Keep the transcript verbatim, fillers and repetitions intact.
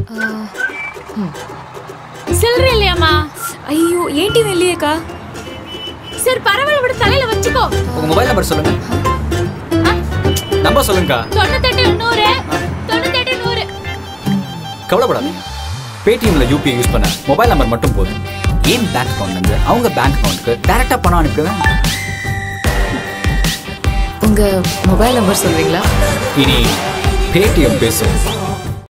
சில்லறை இல்லையாமா? ஐயோ ஏடிஎம் இல்லையேக்கா. சரி பரவாயில்ல, விட தலையில வச்சுக்கோ. உங்க மொபைல் நம்பர் சொல்லுங்க. நம்பர் சொல்லுங்கக்கா. தொண்ணூத்தெட்டு நூறு தொண்ணூத்தெட்டு நூறு. கவலைப்படாதீங்க, பேடிஎம்ல யூபிஐ யூஸ் பண்ண மொபைல் நம்பர் மட்டும் போதும். ஏன் பேங்க் அக்கௌண்ட்லேருந்து அவங்க பேங்க் அக்கௌண்ட்டுக்கு டைரக்டாக பணம் அனுப்பிடுவேன். உங்க மொபைல் நம்பர் சொல்றீங்களா? இனி பேடிஎம் பேசும்.